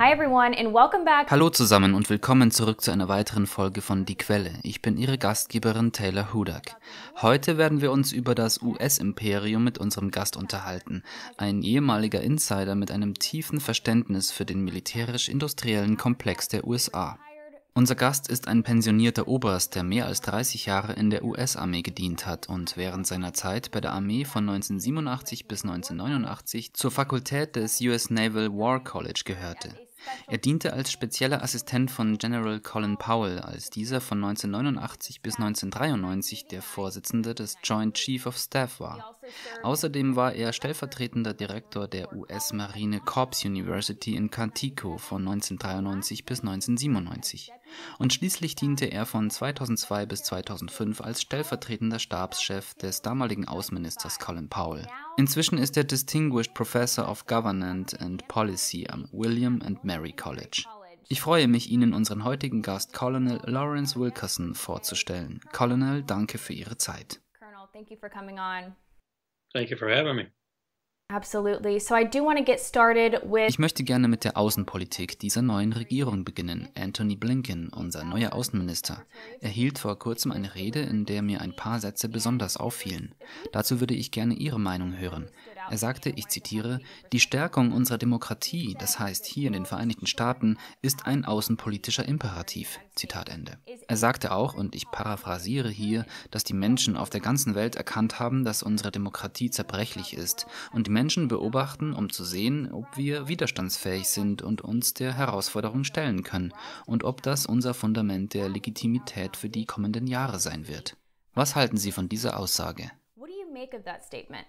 Hi everyone and welcome back. Hallo zusammen und willkommen zurück zu einer weiteren Folge von Die Quelle. Ich bin Ihre Gastgeberin Taylor Hudak. Heute werden wir uns über das US-Imperium mit unserem Gast unterhalten. Ein ehemaliger Insider mit einem tiefen Verständnis für den militärisch-industriellen Komplex der USA. Unser Gast ist ein pensionierter Oberst, der mehr als 30 Jahre in der US-Armee gedient hat und während seiner Zeit bei der Armee von 1987 bis 1989 zur Fakultät des US Naval War College gehörte. Er diente als spezieller Assistent von General Colin Powell, als dieser von 1989 bis 1993 der Vorsitzende des Joint Chief of Staff war. Außerdem war er stellvertretender Direktor der US-Marine Corps University in Quantico von 1993 bis 1997. Und schließlich diente er von 2002 bis 2005 als stellvertretender Stabschef des damaligen Außenministers Colin Powell. Inzwischen ist er Distinguished Professor of Government and Policy am William and Mary College. Ich freue mich, Ihnen unseren heutigen Gast Colonel Lawrence Wilkerson vorzustellen. Colonel, danke für Ihre Zeit. Colonel, thank you for coming on. Thank you for having me. Absolutely. So I do want to get started with. Ich möchte gerne mit der Außenpolitik dieser neuen Regierung beginnen. Anthony Blinken, unser neuer Außenminister, erhielt vor kurzem eine Rede, in der mir ein paar Sätze besonders auffielen. Dazu würde ich gerne Ihre Meinung hören. Er sagte, ich zitiere, die Stärkung unserer Demokratie, das heißt hier in den Vereinigten Staaten, ist ein außenpolitischer Imperativ. Zitat Ende. Er sagte auch, und ich paraphrasiere hier, dass die Menschen auf der ganzen Welt erkannt haben, dass unsere Demokratie zerbrechlich ist und die Menschen beobachten, um zu sehen, ob wir widerstandsfähig sind und uns der Herausforderung stellen können und ob das unser Fundament der Legitimität für die kommenden Jahre sein wird. Was halten Sie von dieser Aussage? What do you make of that statement?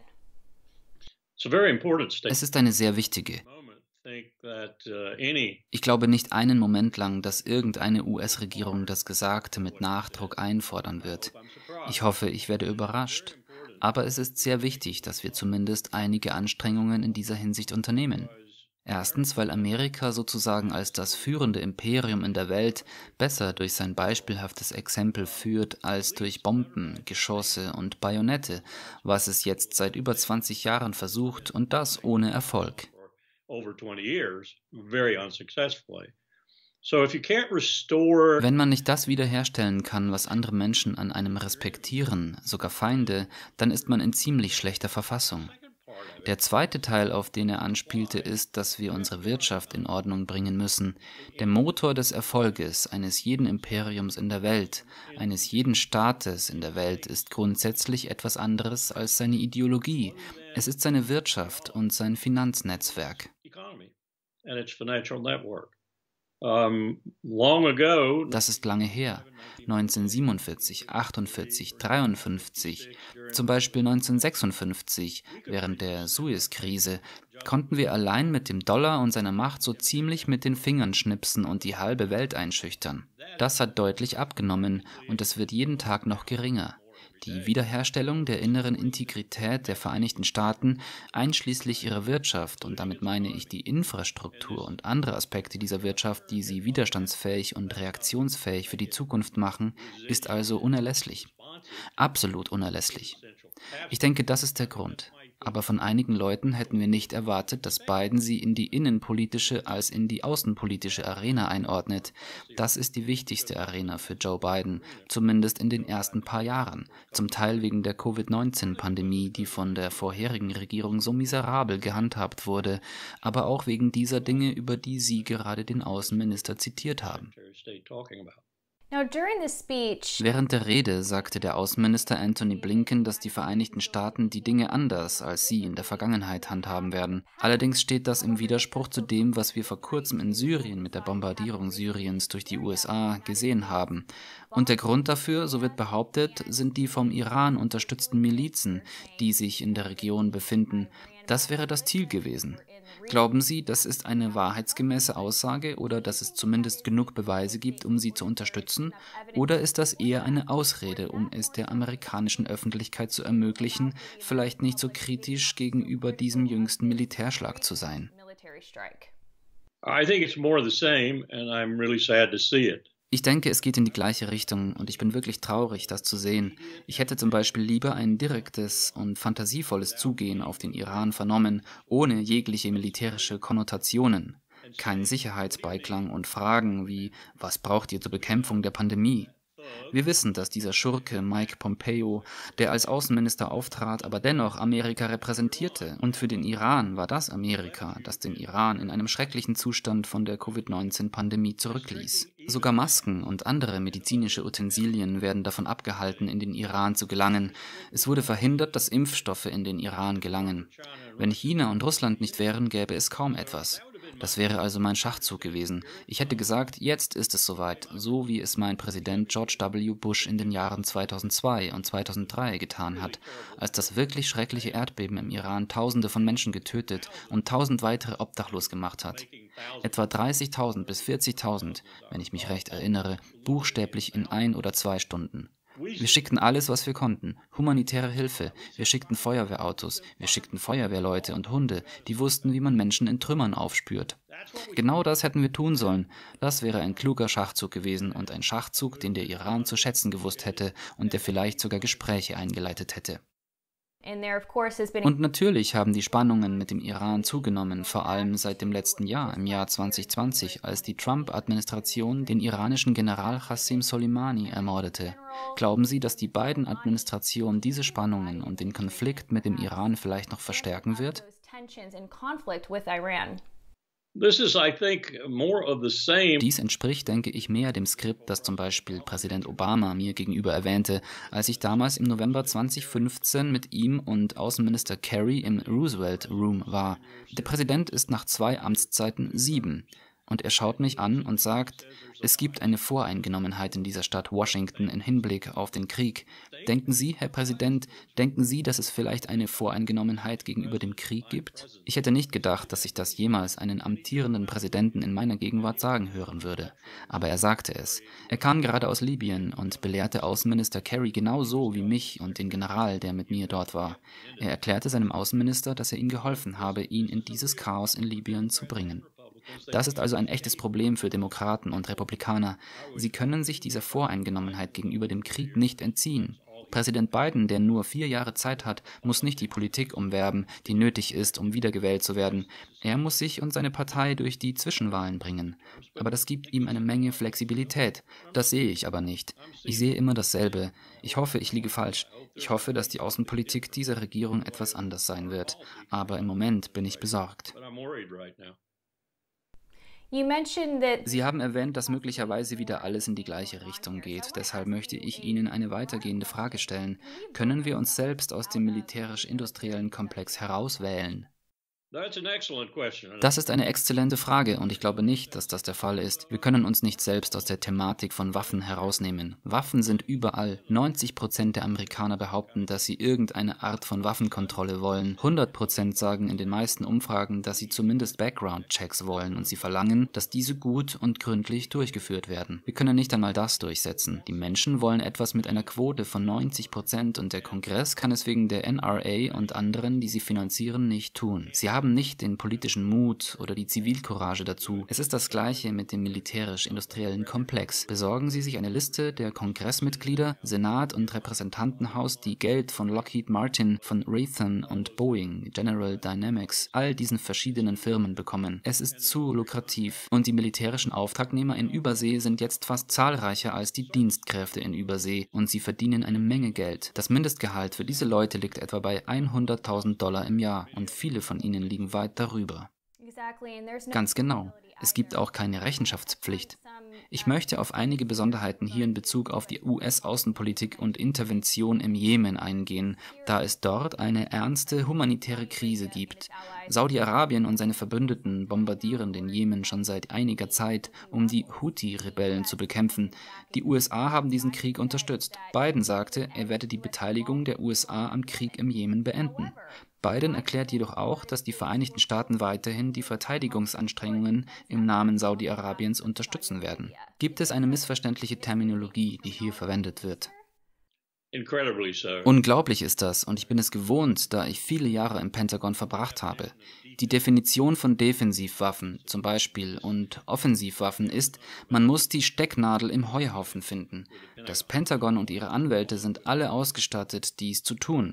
Es ist eine sehr wichtige. Ich glaube nicht einen Moment lang, dass irgendeine US-Regierung das Gesagte mit Nachdruck einfordern wird. Ich hoffe, ich werde überrascht. Aber es ist sehr wichtig, dass wir zumindest einige Anstrengungen in dieser Hinsicht unternehmen. Erstens, weil Amerika sozusagen als das führende Imperium in der Welt besser durch sein beispielhaftes Exempel führt als durch Bomben, Geschosse und Bajonette, was es jetzt seit über 20 Jahren versucht und das ohne Erfolg. Wenn man nicht das wiederherstellen kann, was andere Menschen an einem respektieren, sogar Feinde, dann ist man in ziemlich schlechter Verfassung. Der zweite Teil, auf den er anspielte, ist, dass wir unsere Wirtschaft in Ordnung bringen müssen. Der Motor des Erfolges eines jeden Imperiums in der Welt, eines jeden Staates in der Welt ist grundsätzlich etwas anderes als seine Ideologie. Es ist seine Wirtschaft und sein Finanznetzwerk. Das ist lange her, 1947, 48, 53, zum Beispiel 1956, während der Suez-Krise, konnten wir allein mit dem Dollar und seiner Macht so ziemlich mit den Fingern schnipsen und die halbe Welt einschüchtern. Das hat deutlich abgenommen und es wird jeden Tag noch geringer. Die Wiederherstellung der inneren Integrität der Vereinigten Staaten, einschließlich ihrer Wirtschaft, und damit meine ich die Infrastruktur und andere Aspekte dieser Wirtschaft, die sie widerstandsfähig und reaktionsfähig für die Zukunft machen, ist also unerlässlich. Absolut unerlässlich. Ich denke, das ist der Grund. Aber von einigen Leuten hätten wir nicht erwartet, dass Biden sie in die innenpolitische als in die außenpolitische Arena einordnet. Das ist die wichtigste Arena für Joe Biden, zumindest in den ersten paar Jahren. Zum Teil wegen der Covid-19-Pandemie, die von der vorherigen Regierung so miserabel gehandhabt wurde, aber auch wegen dieser Dinge, über die Sie gerade den Außenminister zitiert haben. Now, during this speech, Während der Rede sagte der Außenminister Anthony Blinken, dass die Vereinigten Staaten die Dinge anders als sie in der Vergangenheit handhaben werden. Allerdings steht das im Widerspruch zu dem, was wir vor kurzem in Syrien mit der Bombardierung Syriens durch die USA gesehen haben. Und der Grund dafür, so wird behauptet, sind die vom Iran unterstützten Milizen, die sich in der Region befinden. Das wäre das Ziel gewesen. Glauben Sie, das ist eine wahrheitsgemäße Aussage oder dass es zumindest genug Beweise gibt, um sie zu unterstützen? Oder ist das eher eine Ausrede, um es der amerikanischen Öffentlichkeit zu ermöglichen, vielleicht nicht so kritisch gegenüber diesem jüngsten Militärschlag zu sein? I think it's more the same, and I'm really sad to see it. Ich denke, es geht in die gleiche Richtung und ich bin wirklich traurig, das zu sehen. Ich hätte zum Beispiel lieber ein direktes und fantasievolles Zugehen auf den Iran vernommen, ohne jegliche militärische Konnotationen. keinen Sicherheitsbeiklang und Fragen wie, was braucht ihr zur Bekämpfung der Pandemie? Wir wissen, dass dieser Schurke Mike Pompeo, der als Außenminister auftrat, aber dennoch Amerika repräsentierte. Und für den Iran war das Amerika, das den Iran in einem schrecklichen Zustand von der Covid-19-Pandemie zurückließ. Sogar Masken und andere medizinische Utensilien werden davon abgehalten, in den Iran zu gelangen. Es wurde verhindert, dass Impfstoffe in den Iran gelangen. Wenn China und Russland nicht wären, gäbe es kaum etwas. Das wäre also mein Schachzug gewesen. Ich hätte gesagt, jetzt ist es soweit, so wie es mein Präsident George W. Bush in den Jahren 2002 und 2003 getan hat, als das wirklich schreckliche Erdbeben im Iran Tausende von Menschen getötet und 1000 weitere obdachlos gemacht hat. Etwa 30.000 bis 40.000, wenn ich mich recht erinnere, buchstäblich in 1 oder 2 Stunden. Wir schickten alles, was wir konnten. Humanitäre Hilfe. Wir schickten Feuerwehrautos. Wir schickten Feuerwehrleute und Hunde, die wussten, wie man Menschen in Trümmern aufspürt. Genau das hätten wir tun sollen. Das wäre ein kluger Schachzug gewesen und ein Schachzug, den der Iran zu schätzen gewusst hätte und der vielleicht sogar Gespräche eingeleitet hätte. Und natürlich haben die Spannungen mit dem Iran zugenommen, vor allem seit dem letzten Jahr, im Jahr 2020, als die Trump-Administration den iranischen General Qasem Soleimani ermordete. Glauben Sie, dass die Biden-Administration diese Spannungen und den Konflikt mit dem Iran vielleicht noch verstärken wird? Dies entspricht, denke ich, mehr dem Skript, das zum Beispiel Präsident Obama mir gegenüber erwähnte, als ich damals im November 2015 mit ihm und Außenminister Kerry im Roosevelt Room war. Der Präsident ist nach 2 Amtszeiten 7. Und er schaut mich an und sagt, es gibt eine Voreingenommenheit in dieser Stadt Washington im Hinblick auf den Krieg. Denken Sie, Herr Präsident, denken Sie, dass es vielleicht eine Voreingenommenheit gegenüber dem Krieg gibt? Ich hätte nicht gedacht, dass ich das jemals einen amtierenden Präsidenten in meiner Gegenwart sagen hören würde. Aber er sagte es. Er kam gerade aus Libyen und belehrte Außenminister Kerry genauso wie mich und den General, der mit mir dort war. Er erklärte seinem Außenminister, dass er ihm geholfen habe, ihn in dieses Chaos in Libyen zu bringen. Das ist also ein echtes Problem für Demokraten und Republikaner. Sie können sich dieser Voreingenommenheit gegenüber dem Krieg nicht entziehen. Präsident Biden, der nur 4 Jahre Zeit hat, muss nicht die Politik umwerben, die nötig ist, um wiedergewählt zu werden. Er muss sich und seine Partei durch die Zwischenwahlen bringen. Aber das gibt ihm eine Menge Flexibilität. Das sehe ich aber nicht. Ich sehe immer dasselbe. Ich hoffe, ich liege falsch. Ich hoffe, dass die Außenpolitik dieser Regierung etwas anders sein wird. Aber im Moment bin ich besorgt. Sie haben erwähnt, dass möglicherweise wieder alles in die gleiche Richtung geht. Deshalb möchte ich Ihnen eine weitergehende Frage stellen. Können wir uns selbst aus dem militärisch-industriellen Komplex herauswählen? Das ist eine exzellente Frage und ich glaube nicht, dass das der Fall ist. Wir können uns nicht selbst aus der Thematik von Waffen herausnehmen. Waffen sind überall. 90% der Amerikaner behaupten, dass sie irgendeine Art von Waffenkontrolle wollen. 100% sagen in den meisten Umfragen, dass sie zumindest Background-Checks wollen und sie verlangen, dass diese gut und gründlich durchgeführt werden. Wir können nicht einmal das durchsetzen. Die Menschen wollen etwas mit einer Quote von 90% und der Kongress kann es wegen der NRA und anderen, die sie finanzieren, nicht tun. Sie haben nicht den politischen Mut oder die Zivilcourage dazu. Es ist das Gleiche mit dem militärisch-industriellen Komplex. Besorgen Sie sich eine Liste der Kongressmitglieder, Senat und Repräsentantenhaus, die Geld von Lockheed Martin, von Raytheon und Boeing, General Dynamics, all diesen verschiedenen Firmen bekommen. Es ist zu lukrativ und die militärischen Auftragnehmer in Übersee sind jetzt fast zahlreicher als die Dienstkräfte in Übersee und sie verdienen eine Menge Geld. Das Mindestgehalt für diese Leute liegt etwa bei $100.000 im Jahr und viele von ihnen liegen weit darüber. Ganz genau. Es gibt auch keine Rechenschaftspflicht. Ich möchte auf einige Besonderheiten hier in Bezug auf die US-Außenpolitik und Intervention im Jemen eingehen, da es dort eine ernste humanitäre Krise gibt. Saudi-Arabien und seine Verbündeten bombardieren den Jemen schon seit einiger Zeit, um die Houthi-Rebellen zu bekämpfen. Die USA haben diesen Krieg unterstützt. Biden sagte, er werde die Beteiligung der USA am Krieg im Jemen beenden. Biden erklärt jedoch auch, dass die Vereinigten Staaten weiterhin die Verteidigungsanstrengungen im Namen Saudi-Arabiens unterstützen werden. Gibt es eine missverständliche Terminologie, die hier verwendet wird? Unglaublich ist das und ich bin es gewohnt, da ich viele Jahre im Pentagon verbracht habe. Die Definition von Defensivwaffen zum Beispiel und Offensivwaffen ist, man muss die Stecknadel im Heuhaufen finden. Das Pentagon und ihre Anwälte sind alle ausgestattet, dies zu tun.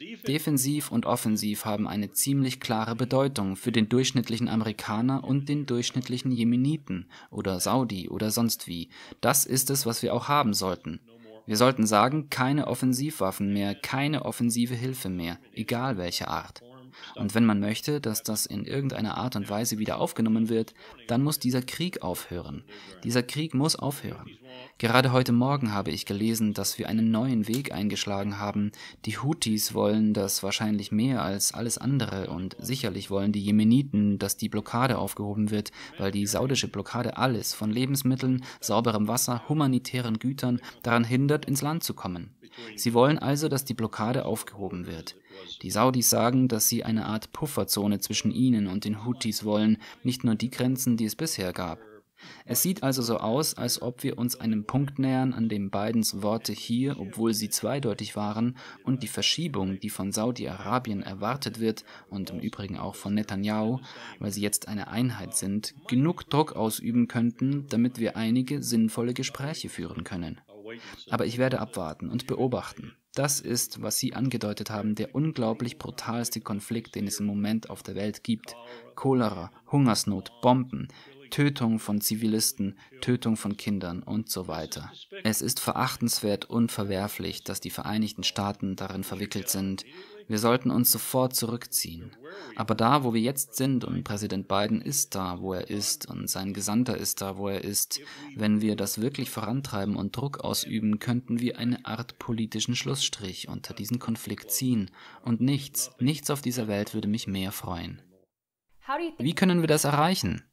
Defensiv und offensiv haben eine ziemlich klare Bedeutung für den durchschnittlichen Amerikaner und den durchschnittlichen Jemeniten oder Saudi oder sonst wie. Das ist es, was wir auch haben sollten. Wir sollten sagen, keine Offensivwaffen mehr, keine offensive Hilfe mehr, egal welche Art. Und wenn man möchte, dass das in irgendeiner Art und Weise wieder aufgenommen wird, dann muss dieser Krieg aufhören. Dieser Krieg muss aufhören. Gerade heute Morgen habe ich gelesen, dass wir einen neuen Weg eingeschlagen haben. Die Houthis wollen das wahrscheinlich mehr als alles andere und sicherlich wollen die Jemeniten, dass die Blockade aufgehoben wird, weil die saudische Blockade alles, von Lebensmitteln, sauberem Wasser, humanitären Gütern, daran hindert, ins Land zu kommen. Sie wollen also, dass die Blockade aufgehoben wird. Die Saudis sagen, dass sie eine Art Pufferzone zwischen ihnen und den Houthis wollen, nicht nur die Grenzen, die es bisher gab. Es sieht also so aus, als ob wir uns einem Punkt nähern, an dem Bidens Worte hier, obwohl sie zweideutig waren, und die Verschiebung, die von Saudi-Arabien erwartet wird, und im Übrigen auch von Netanyahu, weil sie jetzt eine Einheit sind, genug Druck ausüben könnten, damit wir einige sinnvolle Gespräche führen können. Aber ich werde abwarten und beobachten. Das ist, was Sie angedeutet haben, der unglaublich brutalste Konflikt, den es im Moment auf der Welt gibt. Cholera, Hungersnot, Bomben, Tötung von Zivilisten, Tötung von Kindern und so weiter. Es ist verachtenswert und verwerflich, dass die Vereinigten Staaten darin verwickelt sind. Wir sollten uns sofort zurückziehen. Aber da, wo wir jetzt sind, und Präsident Biden ist da, wo er ist, und sein Gesandter ist da, wo er ist, wenn wir das wirklich vorantreiben und Druck ausüben, könnten wir eine Art politischen Schlussstrich unter diesen Konflikt ziehen. Und nichts auf dieser Welt würde mich mehr freuen. Wie können wir das erreichen?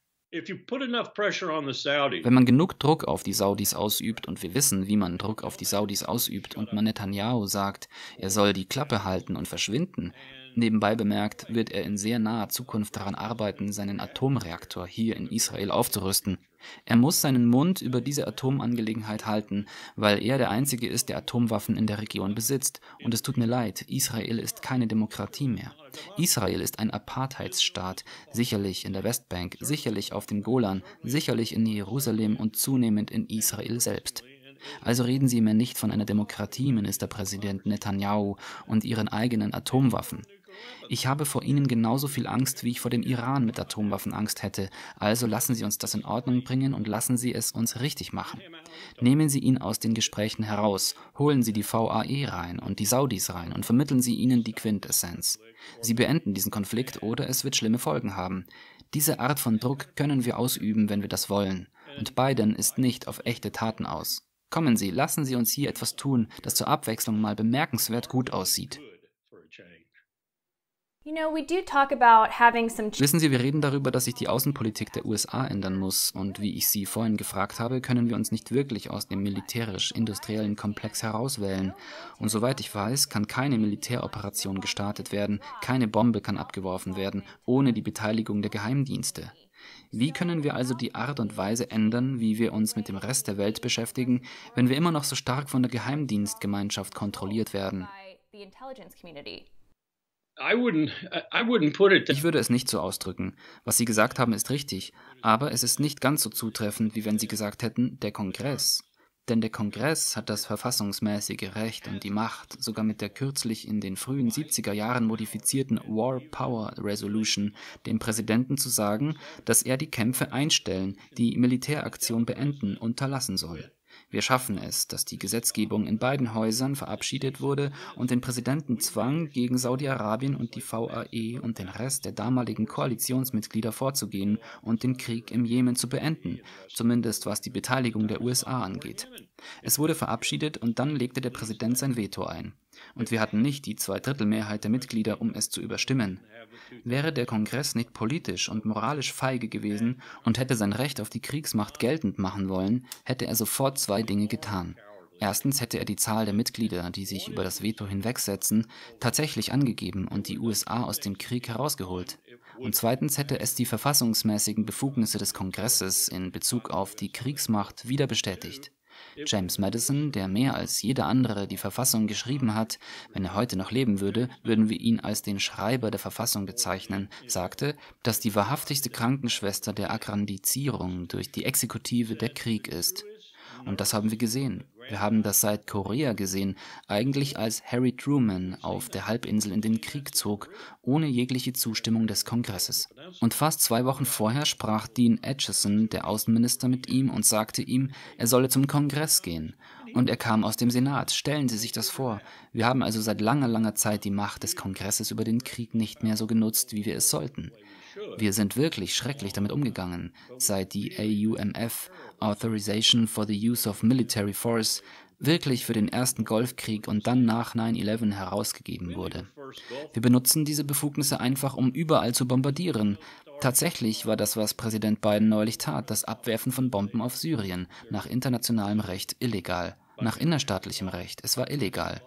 Wenn man genug Druck auf die Saudis ausübt, und wir wissen, wie man Druck auf die Saudis ausübt, und man Netanyahu sagt, er soll die Klappe halten und verschwinden, nebenbei bemerkt, wird er in sehr naher Zukunft daran arbeiten, seinen Atomreaktor hier in Israel aufzurüsten. Er muss seinen Mund über diese Atomangelegenheit halten, weil er der Einzige ist, der Atomwaffen in der Region besitzt. Und es tut mir leid, Israel ist keine Demokratie mehr. Israel ist ein Apartheidsstaat, sicherlich in der Westbank, sicherlich auf dem Golan, sicherlich in Jerusalem und zunehmend in Israel selbst. Also reden Sie mir nicht von einer Demokratie, Ministerpräsident Netanyahu, und Ihren eigenen Atomwaffen. Ich habe vor Ihnen genauso viel Angst, wie ich vor dem Iran mit Atomwaffen Angst hätte. Also lassen Sie uns das in Ordnung bringen und lassen Sie es uns richtig machen. Nehmen Sie ihn aus den Gesprächen heraus, holen Sie die VAE rein und die Saudis rein und vermitteln Sie ihnen die Quintessenz. Sie beenden diesen Konflikt oder es wird schlimme Folgen haben. Diese Art von Druck können wir ausüben, wenn wir das wollen. Und Biden ist nicht auf echte Taten aus. Kommen Sie, lassen Sie uns hier etwas tun, das zur Abwechslung mal bemerkenswert gut aussieht. Wissen Sie, wir reden darüber, dass sich die Außenpolitik der USA ändern muss. Und wie ich Sie vorhin gefragt habe, können wir uns nicht wirklich aus dem militärisch-industriellen Komplex herauswählen. Und soweit ich weiß, kann keine Militäroperation gestartet werden, keine Bombe kann abgeworfen werden, ohne die Beteiligung der Geheimdienste. Wie können wir also die Art und Weise ändern, wie wir uns mit dem Rest der Welt beschäftigen, wenn wir immer noch so stark von der Geheimdienstgemeinschaft kontrolliert werden? Ich würde es nicht so ausdrücken. Was Sie gesagt haben, ist richtig, aber es ist nicht ganz so zutreffend, wie wenn Sie gesagt hätten, der Kongress. Denn der Kongress hat das verfassungsmäßige Recht und die Macht, sogar mit der kürzlich in den frühen 70er Jahren modifizierten War Power Resolution, dem Präsidenten zu sagen, dass er die Kämpfe einstellen, die Militäraktion beenden, unterlassen soll. Wir schaffen es, dass die Gesetzgebung in beiden Häusern verabschiedet wurde und den Präsidenten zwang, gegen Saudi-Arabien und die VAE und den Rest der damaligen Koalitionsmitglieder vorzugehen und den Krieg im Jemen zu beenden, zumindest was die Beteiligung der USA angeht. Es wurde verabschiedet und dann legte der Präsident sein Veto ein. Und wir hatten nicht die Zweidrittelmehrheit der Mitglieder, um es zu überstimmen. Wäre der Kongress nicht politisch und moralisch feige gewesen und hätte sein Recht auf die Kriegsmacht geltend machen wollen, hätte er sofort zwei Dinge getan. Erstens hätte er die Zahl der Mitglieder, die sich über das Veto hinwegsetzen, tatsächlich angegeben und die USA aus dem Krieg herausgeholt. Und zweitens hätte es die verfassungsmäßigen Befugnisse des Kongresses in Bezug auf die Kriegsmacht wieder bestätigt. James Madison, der mehr als jeder andere die Verfassung geschrieben hat, wenn er heute noch leben würde, würden wir ihn als den Schreiber der Verfassung bezeichnen, sagte, dass die wahrhaftigste Krankenschwester der Aggrandizierung durch die Exekutive der Krieg ist. Und das haben wir gesehen. Wir haben das seit Korea gesehen, eigentlich als Harry Truman auf der Halbinsel in den Krieg zog, ohne jegliche Zustimmung des Kongresses. Und fast 2 Wochen vorher sprach Dean Acheson, der Außenminister, mit ihm und sagte ihm, er solle zum Kongress gehen. Und er kam aus dem Senat. Stellen Sie sich das vor. Wir haben also seit langer, langer Zeit die Macht des Kongresses über den Krieg nicht mehr so genutzt, wie wir es sollten. Wir sind wirklich schrecklich damit umgegangen, seit die AUMF, Authorization for the Use of Military Force, wirklich für den ersten Golfkrieg und dann nach 9/11 herausgegeben wurde. Wir benutzen diese Befugnisse einfach, um überall zu bombardieren. Tatsächlich war das, was Präsident Biden neulich tat, das Abwerfen von Bomben auf Syrien, nach internationalem Recht illegal. Nach innerstaatlichem Recht, es war illegal.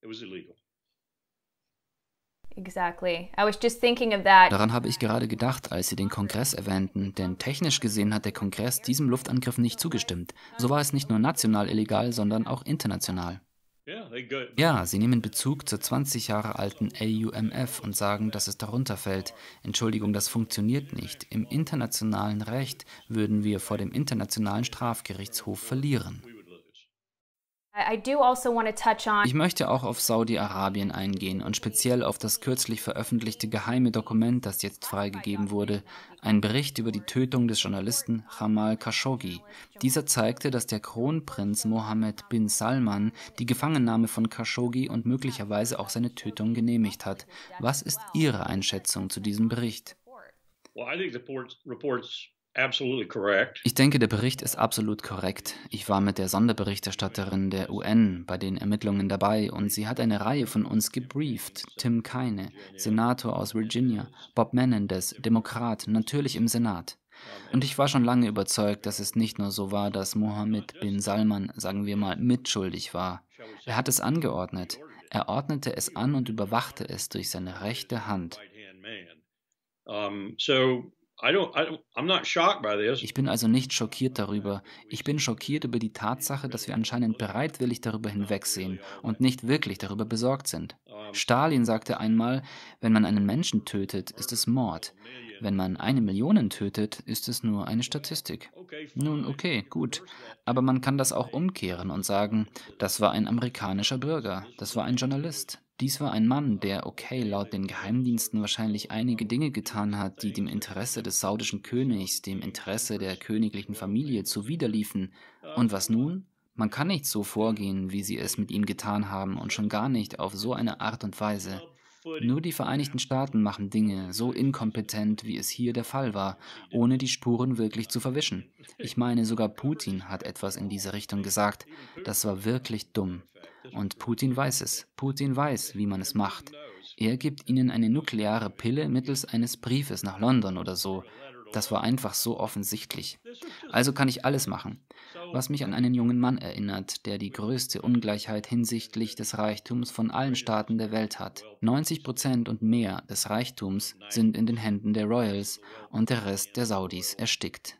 Exactly. I was just thinking of that. Daran habe ich gerade gedacht, als Sie den Kongress erwähnten, denn technisch gesehen hat der Kongress diesem Luftangriff nicht zugestimmt. So war es nicht nur national illegal, sondern auch international. Ja, Sie nehmen Bezug zur 20 Jahre alten AUMF und sagen, dass es darunter fällt. Entschuldigung, das funktioniert nicht. Im internationalen Recht würden wir vor dem Internationalen Strafgerichtshof verlieren. I do also want to touch on. Ich möchte auch auf Saudi-Arabien eingehen und speziell auf das kürzlich veröffentlichte geheime Dokument, das jetzt freigegeben wurde, ein Bericht über die Tötung des Journalisten Jamal Khashoggi. Dieser zeigte, dass der Kronprinz Mohammed bin Salman die Gefangennahme von Khashoggi und möglicherweise auch seine Tötung genehmigt hat. Was ist Ihre Einschätzung zu diesem Bericht? Ich denke, der Bericht ist absolut korrekt. Ich war mit der Sonderberichterstatterin der UN bei den Ermittlungen dabei und sie hat eine Reihe von uns gebrieft. Tim Kaine, Senator aus Virginia, Bob Menendez, Demokrat, natürlich im Senat. Und ich war schon lange überzeugt, dass es nicht nur so war, dass Mohammed bin Salman, sagen wir mal, mitschuldig war. Er hat es angeordnet. Er ordnete es an und überwachte es durch seine rechte Hand. Ich bin also nicht schockiert darüber. Ich bin schockiert über die Tatsache, dass wir anscheinend bereitwillig darüber hinwegsehen und nicht wirklich darüber besorgt sind. Stalin sagte einmal, wenn man einen Menschen tötet, ist es Mord. Wenn man 1 Million tötet, ist es nur eine Statistik. Nun, okay, gut. Aber man kann das auch umkehren und sagen, das war ein amerikanischer Bürger, das war ein Journalist. Dies war ein Mann, der, okay, laut den Geheimdiensten wahrscheinlich einige Dinge getan hat, die dem Interesse des saudischen Königs, dem Interesse der königlichen Familie zuwiderliefen. Und was nun? Man kann nicht so vorgehen, wie sie es mit ihm getan haben und schon gar nicht auf so eine Art und Weise. Nur die Vereinigten Staaten machen Dinge so inkompetent, wie es hier der Fall war, ohne die Spuren wirklich zu verwischen. Ich meine, sogar Putin hat etwas in diese Richtung gesagt. Das war wirklich dumm. Und Putin weiß es. Putin weiß, wie man es macht. Er gibt ihnen eine nukleare Pille mittels eines Briefes nach London oder so. Das war einfach so offensichtlich. Also kann ich alles machen. Was mich an einen jungen Mann erinnert, der die größte Ungleichheit hinsichtlich des Reichtums von allen Staaten der Welt hat. 90% und mehr des Reichtums sind in den Händen der Royals und der Rest der Saudis erstickt.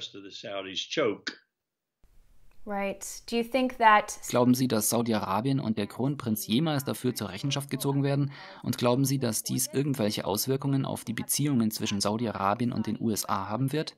Right. Do you think that... Glauben Sie, dass Saudi-Arabien und der Kronprinz jemals dafür zur Rechenschaft gezogen werden? Und glauben Sie, dass dies irgendwelche Auswirkungen auf die Beziehungen zwischen Saudi-Arabien und den USA haben wird?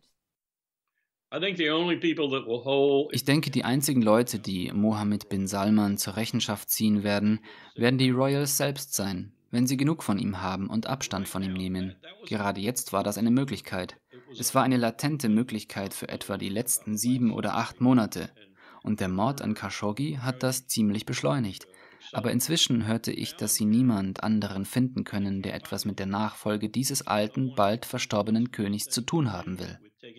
Ich denke, die einzigen Leute, die Mohammed bin Salman zur Rechenschaft ziehen werden, werden die Royals selbst sein, wenn sie genug von ihm haben und Abstand von ihm nehmen. Gerade jetzt war das eine Möglichkeit. Es war eine latente Möglichkeit für etwa die letzten 7 oder 8 Monate. Und der Mord an Khashoggi hat das ziemlich beschleunigt. Aber inzwischen hörte ich, dass sie niemand anderen finden können, der etwas mit der Nachfolge dieses alten, bald verstorbenen Königs zu tun haben will.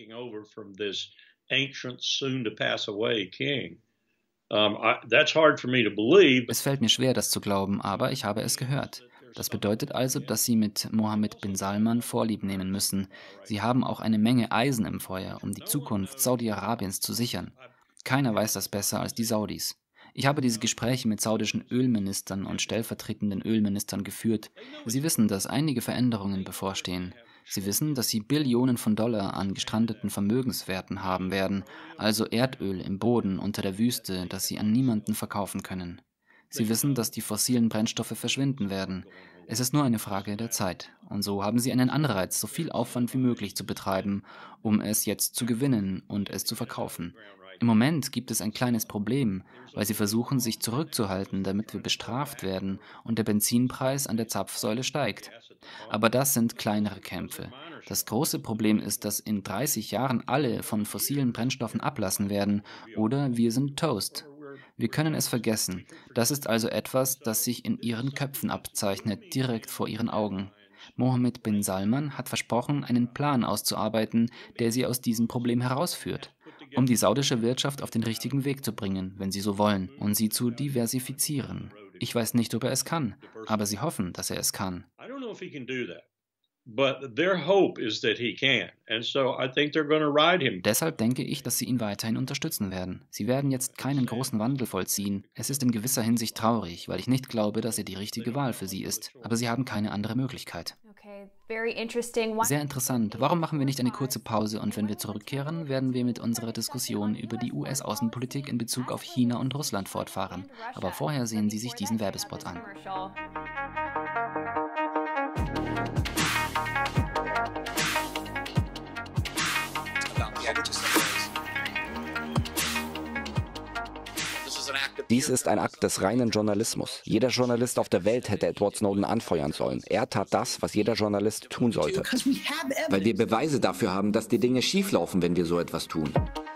Es fällt mir schwer, das zu glauben, aber ich habe es gehört. Das bedeutet also, dass Sie mit Mohammed bin Salman Vorlieb nehmen müssen. Sie haben auch eine Menge Eisen im Feuer, um die Zukunft Saudi-Arabiens zu sichern. Keiner weiß das besser als die Saudis. Ich habe diese Gespräche mit saudischen Ölministern und stellvertretenden Ölministern geführt. Sie wissen, dass einige Veränderungen bevorstehen. Sie wissen, dass sie Billionen von Dollar an gestrandeten Vermögenswerten haben werden, also Erdöl im Boden unter der Wüste, das sie an niemanden verkaufen können. Sie wissen, dass die fossilen Brennstoffe verschwinden werden. Es ist nur eine Frage der Zeit. Und so haben sie einen Anreiz, so viel Aufwand wie möglich zu betreiben, um es jetzt zu gewinnen und es zu verkaufen. Im Moment gibt es ein kleines Problem, weil sie versuchen, sich zurückzuhalten, damit wir bestraft werden und der Benzinpreis an der Zapfsäule steigt. Aber das sind kleinere Kämpfe. Das große Problem ist, dass in 30 Jahren alle von fossilen Brennstoffen ablassen werden oder wir sind Toast. Wir können es vergessen. Das ist also etwas, das sich in ihren Köpfen abzeichnet, direkt vor ihren Augen. Mohammed bin Salman hat versprochen, einen Plan auszuarbeiten, der sie aus diesem Problem herausführt, um die saudische Wirtschaft auf den richtigen Weg zu bringen, wenn sie so wollen, und sie zu diversifizieren. Ich weiß nicht, ob er es kann, aber sie hoffen, dass er es kann. Deshalb denke ich, dass sie ihn weiterhin unterstützen werden. Sie werden jetzt keinen großen Wandel vollziehen. Es ist in gewisser Hinsicht traurig, weil ich nicht glaube, dass er die richtige Wahl für sie ist. Aber sie haben keine andere Möglichkeit. Sehr interessant. Warum machen wir nicht eine kurze Pause und wenn wir zurückkehren, werden wir mit unserer Diskussion über die US-Außenpolitik in Bezug auf China und Russland fortfahren. Aber vorher sehen Sie sich diesen Werbespot an. Dies ist ein Akt des reinen Journalismus. Jeder Journalist auf der Welt hätte Edward Snowden anfeuern sollen. Er tat das, was jeder Journalist tun sollte. Weil wir Beweise dafür haben, dass die Dinge schieflaufen, wenn wir so etwas tun.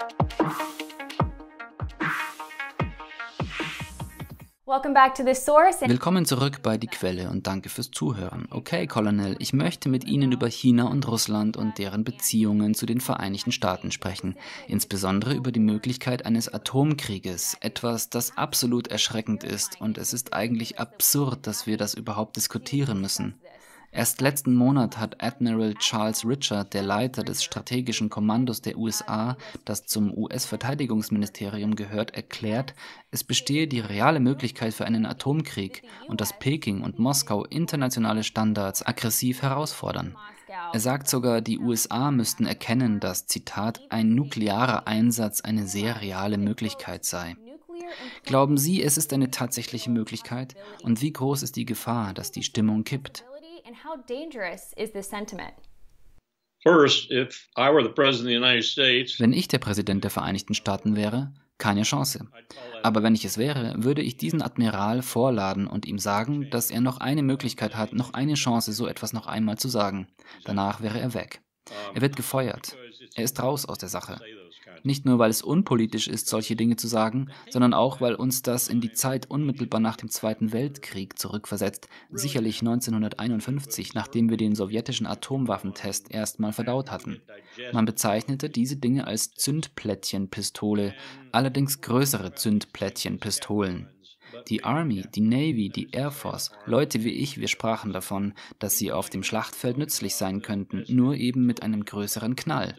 Willkommen zurück bei Die Quelle und danke fürs Zuhören. Okay, Colonel, ich möchte mit Ihnen über China und Russland und deren Beziehungen zu den Vereinigten Staaten sprechen. Insbesondere über die Möglichkeit eines Atomkrieges. Etwas, das absolut erschreckend ist und es ist eigentlich absurd, dass wir das überhaupt diskutieren müssen. Erst letzten Monat hat Admiral Charles Richard, der Leiter des strategischen Kommandos der USA, das zum US-Verteidigungsministerium gehört, erklärt, es bestehe die reale Möglichkeit für einen Atomkrieg und dass Peking und Moskau internationale Standards aggressiv herausfordern. Er sagt sogar, die USA müssten erkennen, dass, Zitat, ein nuklearer Einsatz eine sehr reale Möglichkeit sei. Glauben Sie, es ist eine tatsächliche Möglichkeit? Und wie groß ist die Gefahr, dass die Stimmung kippt? And how dangerous is this sentiment? Wenn ich der Präsident der Vereinigten Staaten wäre, keine Chance. Aber wenn ich es wäre, würde ich diesen Admiral vorladen und ihm sagen, dass er noch eine Möglichkeit hat, noch eine Chance, so etwas noch einmal zu sagen. Danach wäre er weg. Er wird gefeuert. Er ist raus aus der Sache. Nicht nur, weil es unpolitisch ist, solche Dinge zu sagen, sondern auch, weil uns das in die Zeit unmittelbar nach dem Zweiten Weltkrieg zurückversetzt, sicherlich 1951, nachdem wir den sowjetischen Atomwaffentest erstmal verdaut hatten. Man bezeichnete diese Dinge als Zündplättchenpistole, allerdings größere Zündplättchenpistolen. Die Army, die Navy, die Air Force, Leute wie ich, wir sprachen davon, dass sie auf dem Schlachtfeld nützlich sein könnten, nur eben mit einem größeren Knall.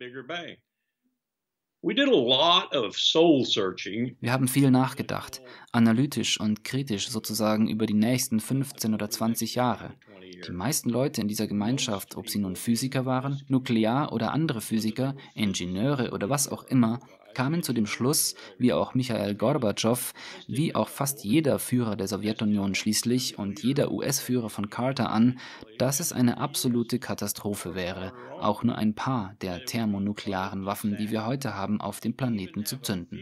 Wir haben viel nachgedacht, analytisch und kritisch sozusagen über die nächsten 15 oder 20 Jahre. Die meisten Leute in dieser Gemeinschaft, ob sie nun Physiker waren, Nuklear- oder andere Physiker, Ingenieure oder was auch immer, kamen zu dem Schluss, wie auch Michail Gorbatschow, wie auch fast jeder Führer der Sowjetunion schließlich und jeder US-Führer von Carter an, dass es eine absolute Katastrophe wäre, auch nur ein paar der thermonuklearen Waffen, die wir heute haben, auf dem Planeten zu zünden.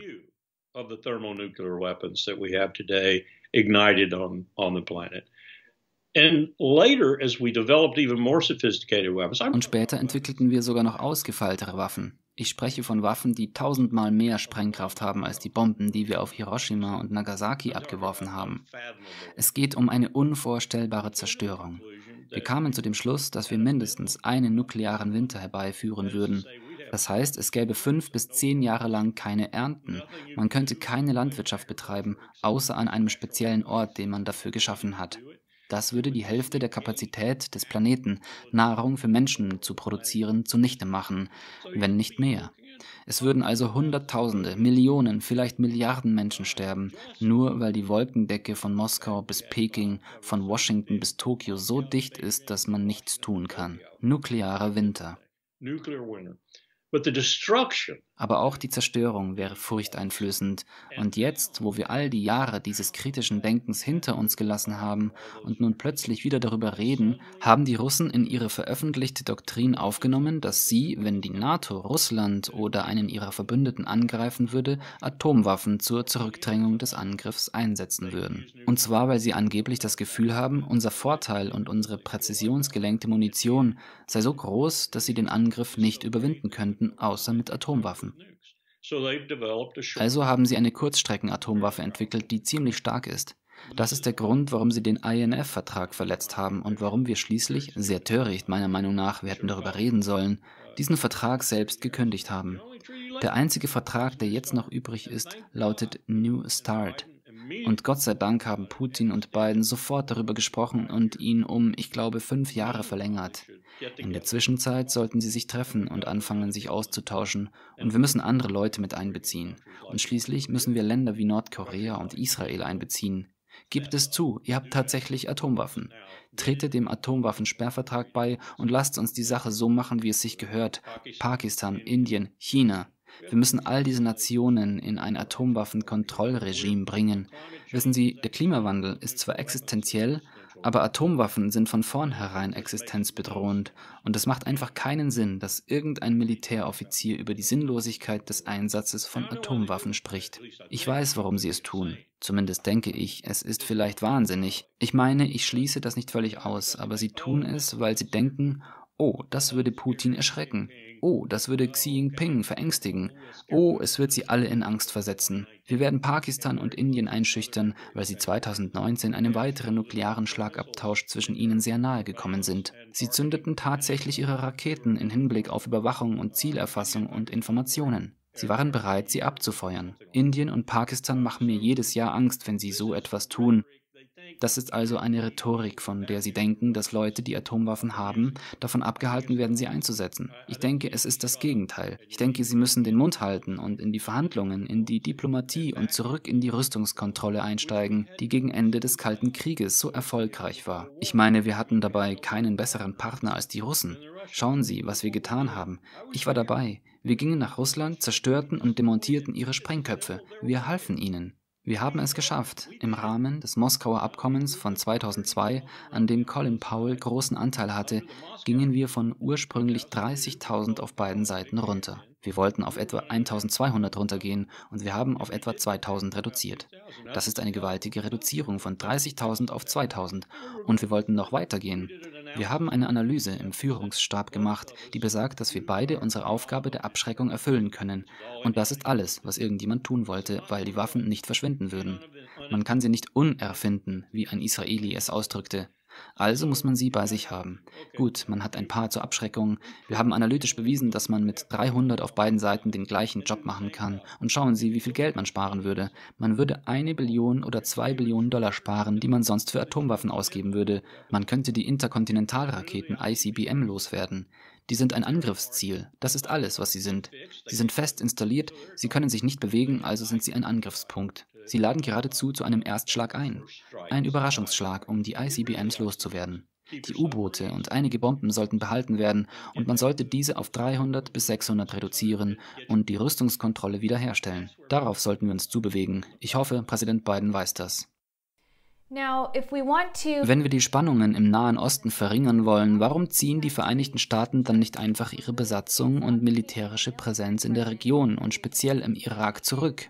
Und später entwickelten wir sogar noch ausgefeiltere Waffen. Ich spreche von Waffen, die 1000-mal mehr Sprengkraft haben als die Bomben, die wir auf Hiroshima und Nagasaki abgeworfen haben. Es geht um eine unvorstellbare Zerstörung. Wir kamen zu dem Schluss, dass wir mindestens einen nuklearen Winter herbeiführen würden. Das heißt, es gäbe 5 bis 10 Jahre lang keine Ernten. Man könnte keine Landwirtschaft betreiben, außer an einem speziellen Ort, den man dafür geschaffen hat. Das würde die Hälfte der Kapazität des Planeten, Nahrung für Menschen zu produzieren, zunichte machen, wenn nicht mehr. Es würden also Hunderttausende, Millionen, vielleicht Milliarden Menschen sterben, nur weil die Wolkendecke von Moskau bis Peking, von Washington bis Tokio so dicht ist, dass man nichts tun kann. Nuklearer Winter. Aber auch die Zerstörung wäre furchteinflößend. Und jetzt, wo wir all die Jahre dieses kritischen Denkens hinter uns gelassen haben und nun plötzlich wieder darüber reden, haben die Russen in ihre veröffentlichte Doktrin aufgenommen, dass sie, wenn die NATO Russland oder einen ihrer Verbündeten angreifen würde, Atomwaffen zur Zurückdrängung des Angriffs einsetzen würden. Und zwar, weil sie angeblich das Gefühl haben, unser Vorteil und unsere präzisionsgelenkte Munition sei so groß, dass sie den Angriff nicht überwinden könnten, außer mit Atomwaffen. Also haben sie eine Kurzstrecken-Atomwaffe entwickelt, die ziemlich stark ist. Das ist der Grund, warum sie den INF-Vertrag verletzt haben und warum wir schließlich, sehr töricht meiner Meinung nach, wir hätten darüber reden sollen, diesen Vertrag selbst gekündigt haben. Der einzige Vertrag, der jetzt noch übrig ist, lautet New START. Und Gott sei Dank haben Putin und Biden sofort darüber gesprochen und ihn um, ich glaube, 5 Jahre verlängert. In der Zwischenzeit sollten sie sich treffen und anfangen, sich auszutauschen. Und wir müssen andere Leute mit einbeziehen. Und schließlich müssen wir Länder wie Nordkorea und Israel einbeziehen. Gebt es zu, ihr habt tatsächlich Atomwaffen. Tretet dem Atomwaffensperrvertrag bei und lasst uns die Sache so machen, wie es sich gehört. Pakistan, Indien, China. Wir müssen all diese Nationen in ein Atomwaffenkontrollregime bringen. Wissen Sie, der Klimawandel ist zwar existenziell, aber Atomwaffen sind von vornherein existenzbedrohend und es macht einfach keinen Sinn, dass irgendein Militäroffizier über die Sinnlosigkeit des Einsatzes von Atomwaffen spricht. Ich weiß, warum sie es tun. Zumindest denke ich, es ist vielleicht wahnsinnig. Ich meine, ich schließe das nicht völlig aus, aber sie tun es, weil sie denken, oh, das würde Putin erschrecken. Oh, das würde Xi Jinping verängstigen. Oh, es wird sie alle in Angst versetzen. Wir werden Pakistan und Indien einschüchtern, weil sie 2019 einem weiteren nuklearen Schlagabtausch zwischen ihnen sehr nahe gekommen sind. Sie zündeten tatsächlich ihre Raketen in Hinblick auf Überwachung und Zielerfassung und Informationen. Sie waren bereit, sie abzufeuern. Indien und Pakistan machen mir jedes Jahr Angst, wenn sie so etwas tun. Das ist also eine Rhetorik, von der sie denken, dass Leute, die Atomwaffen haben, davon abgehalten werden, sie einzusetzen. Ich denke, es ist das Gegenteil. Ich denke, sie müssen den Mund halten und in die Verhandlungen, in die Diplomatie und zurück in die Rüstungskontrolle einsteigen, die gegen Ende des Kalten Krieges so erfolgreich war. Ich meine, wir hatten dabei keinen besseren Partner als die Russen. Schauen Sie, was wir getan haben. Ich war dabei. Wir gingen nach Russland, zerstörten und demontierten ihre Sprengköpfe. Wir halfen ihnen. Wir haben es geschafft, im Rahmen des Moskauer Abkommens von 2002, an dem Colin Powell großen Anteil hatte, gingen wir von ursprünglich 30.000 auf beiden Seiten runter. Wir wollten auf etwa 1.200 runtergehen und wir haben auf etwa 2.000 reduziert. Das ist eine gewaltige Reduzierung von 30.000 auf 2.000 und wir wollten noch weitergehen. Wir haben eine Analyse im Führungsstab gemacht, die besagt, dass wir beide unsere Aufgabe der Abschreckung erfüllen können. Und das ist alles, was irgendjemand tun wollte, weil die Waffen nicht verschwinden würden. Man kann sie nicht unerfinden, wie ein Israeli es ausdrückte. Also muss man sie bei sich haben. Gut, man hat ein paar zur Abschreckung. Wir haben analytisch bewiesen, dass man mit 300 auf beiden Seiten den gleichen Job machen kann. Und schauen Sie, wie viel Geld man sparen würde. Man würde 1 Billion oder 2 Billionen Dollar sparen, die man sonst für Atomwaffen ausgeben würde. Man könnte die Interkontinentalraketen ICBM loswerden. Die sind ein Angriffsziel. Das ist alles, was sie sind. Sie sind fest installiert, sie können sich nicht bewegen, also sind sie ein Angriffspunkt. Sie laden geradezu zu einem Erstschlag ein. Ein Überraschungsschlag, um die ICBMs loszuwerden. Die U-Boote und einige Bomben sollten behalten werden und man sollte diese auf 300 bis 600 reduzieren und die Rüstungskontrolle wiederherstellen. Darauf sollten wir uns zubewegen. Ich hoffe, Präsident Biden weiß das. Wenn wir die Spannungen im Nahen Osten verringern wollen, warum ziehen die Vereinigten Staaten dann nicht einfach ihre Besatzung und militärische Präsenz in der Region und speziell im Irak zurück?